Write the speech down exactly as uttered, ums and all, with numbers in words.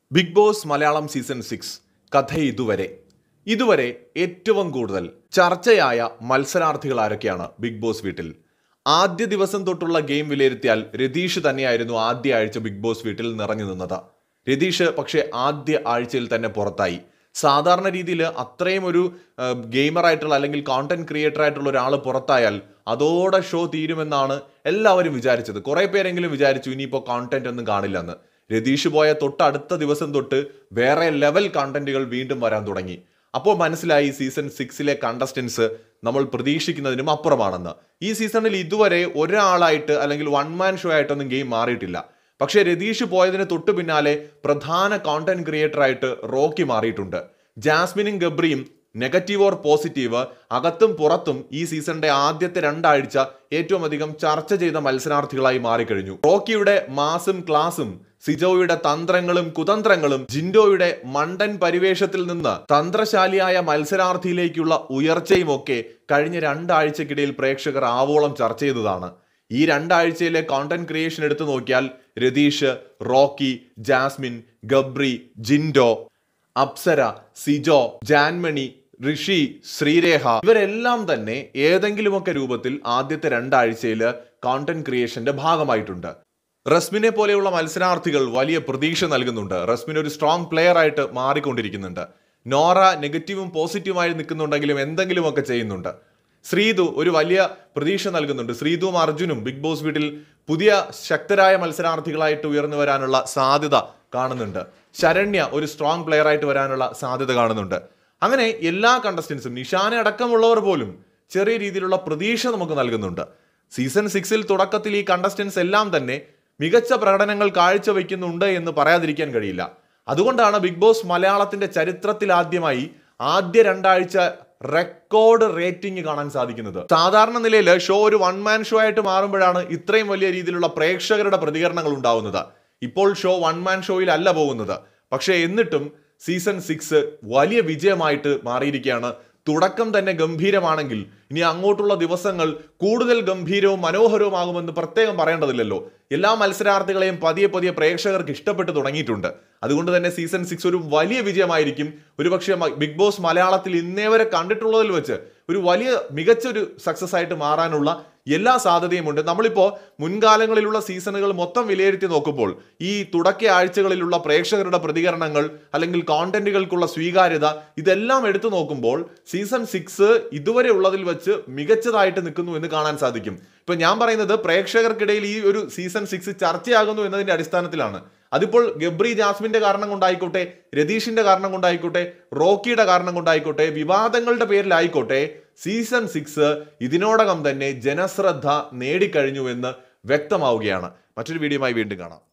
Big Boss Malayalam season six കഥ ഇതുവരെ ഇതുവരെ ഏറ്റവും കൂടുതൽ ചർച്ചയായ മത്സരാർത്ഥികൾ ആരൊക്കെയാണ് ബിഗ് ബോസ് വീട്ടിൽ? ആദ്യ ദിവസം തൊട്ടുള്ള ഗെയിം വിലയിരുത്തിയാൽ രതീഷ് തന്നെയായിരുന്നു ആദ്യ ആഴ്ച ബിഗ് ബോസ് വീട്ടിൽ നിറഞ്ഞു നിന്നത്. രതീഷ് പക്ഷേ ആദ്യ ആഴ്ചയിൽ തന്നെ പുറത്തായി. സാധാരണ രീതിയിൽ അത്രയും ഒരു ഗെയിമറായിട്ടുള്ള അല്ലെങ്കിൽ കോണ്ടന്റ് ക്രിയേറ്റർ ആയിട്ടുള്ള ഒരാൾ പുറത്തായാൽ അതോടെ ഷോ തീരുമെന്നാണ് എല്ലാവരും വിചാരിച്ചത്. കുറെ പേരെങ്കിലും വിചാരിച്ചു ഇനിയിപ്പോൾ കോണ്ടന്റ് ഒന്നും കാണില്ലെന്ന്. രതീഷ് പോയ തൊട്ടടുത്ത ദിവസം തൊട്ട് വേറെ ലെവൽ കണ്ടന്റുകൾ വീണ്ടും വരാൻ തുടങ്ങി. അപ്പോൾ മനസ്സിലായി സീസൺ സിക്സിലെ കണ്ടസ്റ്റൻസ് നമ്മൾ പ്രതീക്ഷിക്കുന്നതിനും അപ്പുറമാണെന്ന്. ഈ സീസണിൽ ഇതുവരെ ഒരാളായിട്ട് അല്ലെങ്കിൽ വൺ മാൻ ഷോ ആയിട്ടൊന്നും ഗെയിം മാറിയിട്ടില്ല. പക്ഷേ രതീഷ് പോയതിന് തൊട്ട് പിന്നാലെ പ്രധാന കോണ്ടന്റ് ക്രിയേറ്റർ ആയിട്ട് റോക്കി മാറിയിട്ടുണ്ട്. ജാസ്മിനും ഗബ്രിയും നെഗറ്റീവ് ഓർ പോസിറ്റീവ് അകത്തും പുറത്തും ഈ സീസണിന്റെ ആദ്യത്തെ രണ്ടാഴ്ച ഏറ്റവും അധികം ചർച്ച ചെയ്ത മത്സരാർത്ഥികളായി മാറിക്കഴിഞ്ഞു. റോക്കിയുടെ മാസും ക്ലാസും, സിജോയുടെ തന്ത്രങ്ങളും കുതന്ത്രങ്ങളും, ജിൻഡോയുടെ മണ്ടൻ പരിവേഷത്തിൽ നിന്ന് തന്ത്രശാലിയായ മത്സരാർത്ഥിയിലേക്കുള്ള ഉയർച്ചയും ഒക്കെ കഴിഞ്ഞ രണ്ടാഴ്ചക്കിടയിൽ പ്രേക്ഷകർ ആവോളം ചർച്ച ചെയ്തതാണ്. ഈ രണ്ടാഴ്ചയിലെ കോണ്ടന്റ് ക്രിയേഷൻ എടുത്തു നോക്കിയാൽ രതീഷ്, റോക്കി, ജാസ്മിൻ, ഗബ്രി, ജിൻഡോ, അപ്സര, സിജോ, ജാൻമണി, ഋഷി, ശ്രീരേഖ ഇവരെല്ലാം തന്നെ ഏതെങ്കിലുമൊക്കെ രൂപത്തിൽ ആദ്യത്തെ രണ്ടാഴ്ചയിൽ കോണ്ടന്റ് ക്രിയേഷന്റെ ഭാഗമായിട്ടുണ്ട്. റസ്മിനെ പോലെയുള്ള മത്സരാർത്ഥികൾ വലിയ പ്രതീക്ഷ നൽകുന്നുണ്ട്. റസ്മിൻ ഒരു സ്ട്രോങ് പ്ലെയർ ആയിട്ട് മാറിക്കൊണ്ടിരിക്കുന്നുണ്ട്. നോറ നെഗറ്റീവും പോസിറ്റീവുമായി നിൽക്കുന്നുണ്ടെങ്കിലും എന്തെങ്കിലുമൊക്കെ ചെയ്യുന്നുണ്ട്. ശ്രീതു ഒരു വലിയ പ്രതീക്ഷ നൽകുന്നുണ്ട്. ശ്രീതുവും അർജുനും ബിഗ് ബോസ് വീട്ടിൽ പുതിയ ശക്തരായ മത്സരാർത്ഥികളായിട്ട് ഉയർന്നു വരാനുള്ള സാധ്യത കാണുന്നുണ്ട്. ശരണ്യ ഒരു സ്ട്രോങ് പ്ലെയർ ആയിട്ട് വരാനുള്ള സാധ്യത കാണുന്നുണ്ട്. അങ്ങനെ എല്ലാ കണ്ടസ്റ്റൻസും, നിഷാനെ അടക്കമുള്ളവർ പോലും ചെറിയ രീതിയിലുള്ള പ്രതീക്ഷ നമുക്ക് നൽകുന്നുണ്ട്. സീസൺ സിക്സിൽ തുടക്കത്തിൽ ഈ കണ്ടസ്റ്റൻസ് എല്ലാം തന്നെ മികച്ച പ്രകടനങ്ങൾ കാഴ്ചവെക്കുന്നുണ്ട് എന്ന് പറയാതിരിക്കാൻ കഴിയില്ല. അതുകൊണ്ടാണ് ബിഗ് ബോസ് മലയാളത്തിന്റെ ചരിത്രത്തിൽ ആദ്യമായി ആദ്യ രണ്ടാഴ്ച റെക്കോർഡ് റേറ്റിംഗ് കാണാൻ സാധിക്കുന്നത്. സാധാരണ നിലയിൽ ഷോ ഒരു വൺ മാൻ ഷോ ആയിട്ട് മാറുമ്പോഴാണ് ഇത്രയും വലിയ രീതിയിലുള്ള പ്രേക്ഷകരുടെ പ്രതികരണങ്ങൾ ഉണ്ടാവുന്നത്. ഇപ്പോൾ ഷോ വൺ മാൻ ഷോയിൽ അല്ല പോകുന്നത്. പക്ഷേ എന്നിട്ടും സീസൺ സിക്സ് വലിയ വിജയമായിട്ട് മാറിയിരിക്കുകയാണ്. തുടക്കം തന്നെ ഗംഭീരമാണെങ്കിൽ ഇനി അങ്ങോട്ടുള്ള ദിവസങ്ങൾ കൂടുതൽ ഗംഭീരവും മനോഹരവുമാകുമെന്ന് പ്രത്യേകം പറയേണ്ടതില്ലല്ലോ. എല്ലാ മത്സരാർത്ഥികളെയും പതിയെ പതിയെ പ്രേക്ഷകർക്ക് ഇഷ്ടപ്പെട്ടു തുടങ്ങിയിട്ടുണ്ട്. അതുകൊണ്ട് തന്നെ സീസൺ സിക്സ് ഒരു വലിയ വിജയമായിരിക്കും. ഒരുപക്ഷെ ബിഗ് ബോസ് മലയാളത്തിൽ ഇന്നേ വരെ കണ്ടിട്ടുള്ളതിൽ വെച്ച് ഒരു വലിയ മികച്ചൊരു സക്സസ് ആയിട്ട് മാറാനുള്ള എല്ലാ സാധ്യതയുമുണ്ട്. നമ്മളിപ്പോൾ മുൻകാലങ്ങളിലുള്ള സീസണുകൾ മൊത്തം വിലയിരുത്തി നോക്കുമ്പോൾ ഈ തുടക്ക ആഴ്ചകളിലുള്ള പ്രേക്ഷകരുടെ പ്രതികരണങ്ങൾ അല്ലെങ്കിൽ കോണ്ടന്റുകൾക്കുള്ള സ്വീകാര്യത ഇതെല്ലാം എടുത്തു നോക്കുമ്പോൾ സീസൺ സിക്സ് ഇതുവരെ ഉള്ളതിൽ വെച്ച് മികച്ചതായിട്ട് നിൽക്കുന്നു എന്ന് കാണാൻ സാധിക്കും. ഇപ്പൊ ഞാൻ പറയുന്നത് പ്രേക്ഷകർക്കിടയിൽ ഈ ഒരു സീസൺ സിക്സ് ചർച്ചയാകുന്നു എന്നതിന്റെ അടിസ്ഥാനത്തിലാണ്. അതിപ്പോൾ ഗബ്രി ജാസ്മിന്റെ കാരണം കൊണ്ടായിക്കോട്ടെ, രതീഷിന്റെ കാരണം കൊണ്ടായിക്കോട്ടെ, റോക്കിയുടെ കാരണം കൊണ്ടായിക്കോട്ടെ, വിവാദങ്ങളുടെ പേരിലായിക്കോട്ടെ, സീസൺ സിക്സ് ഇതിനോടകം തന്നെ ജനശ്രദ്ധ നേടിക്കഴിഞ്ഞു എന്ന് വ്യക്തമാവുകയാണ്. മറ്റൊരു വീഡിയോയുമായി വീണ്ടും കാണാം.